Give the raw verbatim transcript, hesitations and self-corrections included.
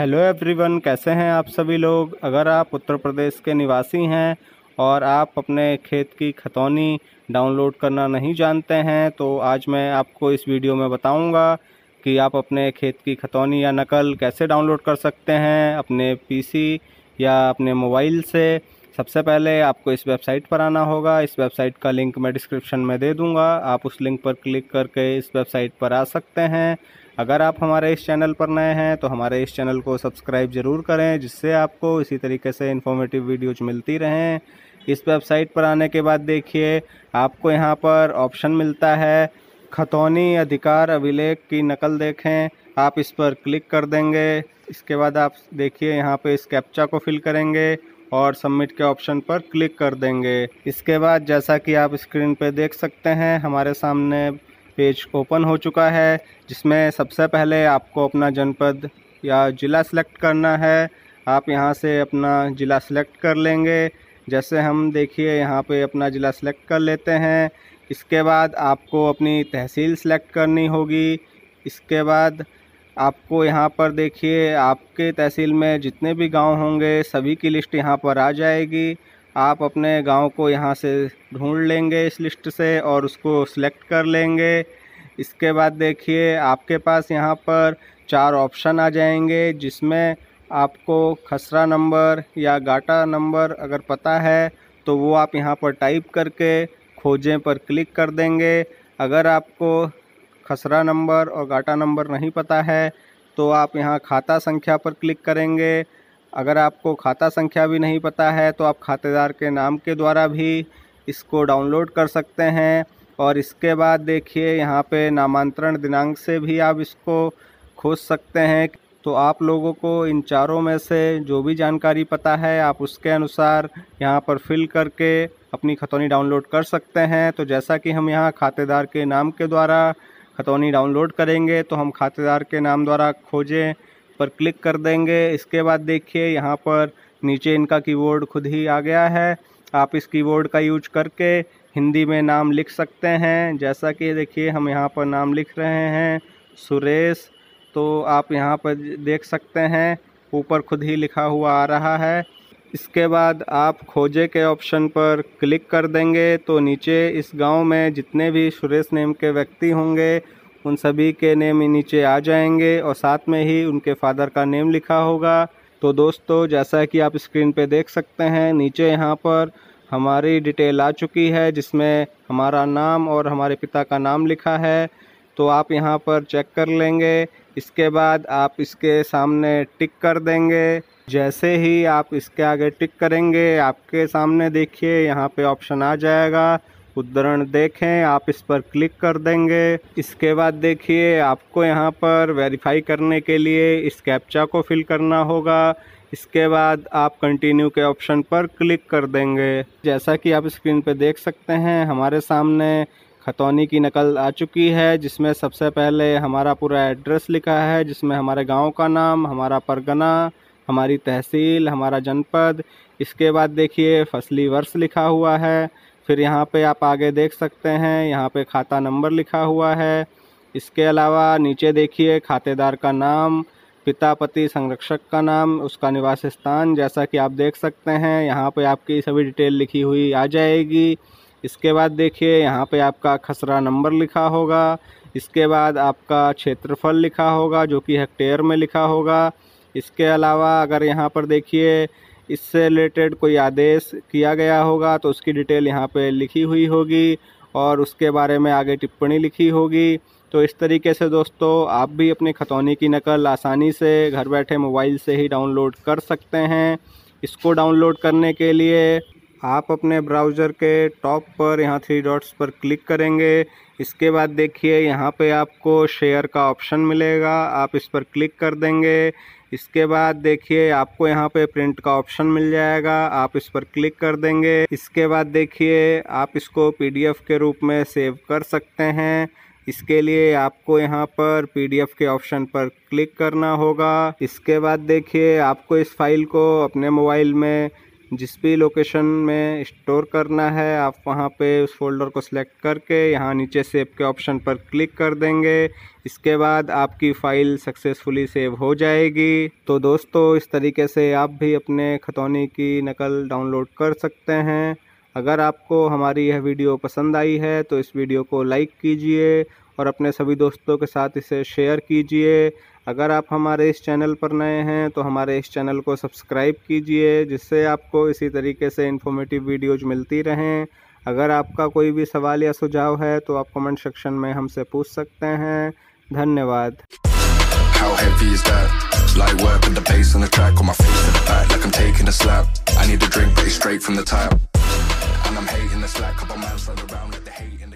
Hello everyone, कैसे हैं आप सभी लोग। अगर आप उत्तर प्रदेश के निवासी हैं और आप अपने खेत की खतौनी डाउनलोड करना नहीं जानते हैं तो आज मैं आपको इस वीडियो में बताऊंगा कि आप अपने खेत की खतौनी या नकल कैसे डाउनलोड कर सकते हैं अपने पीसी या अपने मोबाइल से। सबसे पहले आपको इस वेबसाइट पर आना होगा। इस वेबसाइट का लिंक मैं डिस्क्रिप्शन में दे दूंगा, आप उस लिंक पर क्लिक करके इस वेबसाइट पर आ सकते हैं। अगर आप हमारे इस चैनल पर नए हैं तो हमारे इस चैनल को सब्सक्राइब ज़रूर करें, जिससे आपको इसी तरीके से इन्फॉर्मेटिव वीडियोज मिलती रहें। इस वेबसाइट पर आने के बाद देखिए आपको यहाँ पर ऑप्शन मिलता है खतौनी अधिकार अभिलेख की नकल देखें। आप इस पर क्लिक कर देंगे। इसके बाद आप देखिए यहाँ पे इस कैप्चा को फिल करेंगे और सबमिट के ऑप्शन पर क्लिक कर देंगे। इसके बाद जैसा कि आप स्क्रीन पे देख सकते हैं हमारे सामने पेज ओपन हो चुका है, जिसमें सबसे पहले आपको अपना जनपद या ज़िला सेलेक्ट करना है। आप यहां से अपना ज़िला सेलेक्ट कर लेंगे। जैसे हम देखिए यहां पे अपना ज़िला सेलेक्ट कर लेते हैं। इसके बाद आपको अपनी तहसील सेलेक्ट करनी होगी। इसके बाद आपको यहां पर देखिए आपके तहसील में जितने भी गांव होंगे सभी की लिस्ट यहां पर आ जाएगी। आप अपने गांव को यहां से ढूंढ लेंगे इस लिस्ट से और उसको सिलेक्ट कर लेंगे। इसके बाद देखिए आपके पास यहां पर चार ऑप्शन आ जाएंगे, जिसमें आपको खसरा नंबर या गाटा नंबर अगर पता है तो वो आप यहां पर टाइप करके खोजें पर क्लिक कर देंगे। अगर आपको खसरा नंबर और गाटा नंबर नहीं पता है तो आप यहां खाता संख्या पर क्लिक करेंगे। अगर आपको खाता संख्या भी नहीं पता है तो आप खातेदार के नाम के द्वारा भी इसको डाउनलोड कर सकते हैं। और इसके बाद देखिए यहाँ पे नामांतरण दिनांक से भी आप इसको खोज सकते हैं। तो आप लोगों को इन चारों में से जो भी जानकारी पता है आप उसके अनुसार यहाँ पर फिल करके अपनी खतौनी डाउनलोड कर सकते हैं। तो जैसा कि हम यहाँ खातेदार के नाम के द्वारा खतौनी डाउनलोड करेंगे तो हम खातेदार के नाम द्वारा खोजें पर क्लिक कर देंगे। इसके बाद देखिए यहाँ पर नीचे इनका कीबोर्ड खुद ही आ गया है। आप इस कीबोर्ड का यूज करके हिंदी में नाम लिख सकते हैं। जैसा कि देखिए हम यहाँ पर नाम लिख रहे हैं सुरेश, तो आप यहाँ पर देख सकते हैं ऊपर खुद ही लिखा हुआ आ रहा है। इसके बाद आप खोजे के ऑप्शन पर क्लिक कर देंगे तो नीचे इस गांव में जितने भी सुरेश नेम के व्यक्ति होंगे उन सभी के नेम नीचे आ जाएंगे और साथ में ही उनके फादर का नेम लिखा होगा। तो दोस्तों जैसा कि आप स्क्रीन पे देख सकते हैं नीचे यहाँ पर हमारी डिटेल आ चुकी है, जिसमें हमारा नाम और हमारे पिता का नाम लिखा है। तो आप यहाँ पर चेक कर लेंगे। इसके बाद आप इसके सामने टिक कर देंगे। जैसे ही आप इसके आगे टिक करेंगे आपके सामने देखिए यहाँ पे ऑप्शन आ जाएगा उद्धरण देखें। आप इस पर क्लिक कर देंगे। इसके बाद देखिए आपको यहाँ पर वेरीफाई करने के लिए इस कैप्चा को फिल करना होगा। इसके बाद आप कंटिन्यू के ऑप्शन पर क्लिक कर देंगे। जैसा कि आप स्क्रीन पे देख सकते हैं हमारे सामने खतौनी की नकल आ चुकी है, जिसमें सबसे पहले हमारा पूरा एड्रेस लिखा है, जिसमें हमारे गांव का नाम, हमारा परगना, हमारी तहसील, हमारा जनपद। इसके बाद देखिए फसली वर्ष लिखा हुआ है। फिर यहाँ पे आप आगे देख सकते हैं यहाँ पे खाता नंबर लिखा हुआ है। इसके अलावा नीचे देखिए खातेदार का नाम, पिता पति संरक्षक का नाम, उसका निवास स्थान। जैसा कि आप देख सकते हैं यहाँ पे आपकी सभी डिटेल लिखी हुई आ जाएगी। इसके बाद देखिए यहाँ पे आपका खसरा नंबर लिखा होगा। इसके बाद आपका क्षेत्रफल लिखा होगा जो कि हेक्टेयर में लिखा होगा। इसके अलावा अगर यहाँ पर देखिए इससे रिलेटेड कोई आदेश किया गया होगा तो उसकी डिटेल यहाँ पे लिखी हुई होगी और उसके बारे में आगे टिप्पणी लिखी होगी। तो इस तरीके से दोस्तों आप भी अपनी खतौनी की नकल आसानी से घर बैठे मोबाइल से ही डाउनलोड कर सकते हैं। इसको डाउनलोड करने के लिए आप अपने ब्राउज़र के टॉप पर यहाँ थ्री डॉट्स पर क्लिक करेंगे। इसके बाद देखिए यहाँ पे आपको शेयर का ऑप्शन मिलेगा, आप इस पर क्लिक कर देंगे। इसके बाद देखिए आपको यहाँ पे प्रिंट का ऑप्शन मिल जाएगा, आप इस पर क्लिक कर देंगे। इसके बाद देखिए आप इसको पीडीएफ के रूप में सेव कर सकते हैं। इसके लिए आपको यहाँ पर पीडीएफ के ऑप्शन पर क्लिक करना होगा। इसके बाद देखिए आपको इस फाइल को अपने मोबाइल में जिस भी लोकेशन में स्टोर करना है आप वहां पे उस फोल्डर को सिलेक्ट करके यहाँ नीचे सेव के ऑप्शन पर क्लिक कर देंगे। इसके बाद आपकी फ़ाइल सक्सेसफुली सेव हो जाएगी। तो दोस्तों, इस तरीके से आप भी अपने खतौनी की नकल डाउनलोड कर सकते हैं। अगर आपको हमारी यह वीडियो पसंद आई है तो इस वीडियो को लाइक कीजिए और अपने सभी दोस्तों के साथ इसे शेयर कीजिए। अगर आप हमारे इस चैनल पर नए हैं तो हमारे इस चैनल को सब्सक्राइब कीजिए, जिससे आपको इसी तरीके से इन्फॉर्मेटिव वीडियोज़ मिलती रहें। अगर आपका कोई भी सवाल या सुझाव है तो आप कमेंट सेक्शन में हमसे पूछ सकते हैं। धन्यवाद। How heavy is that? Light work with the bass on the track, on my face to the back like I'm taking a slap. I need a drink but it's straight from the tap, and I'm hating the slack. Couple miles further around like the hating.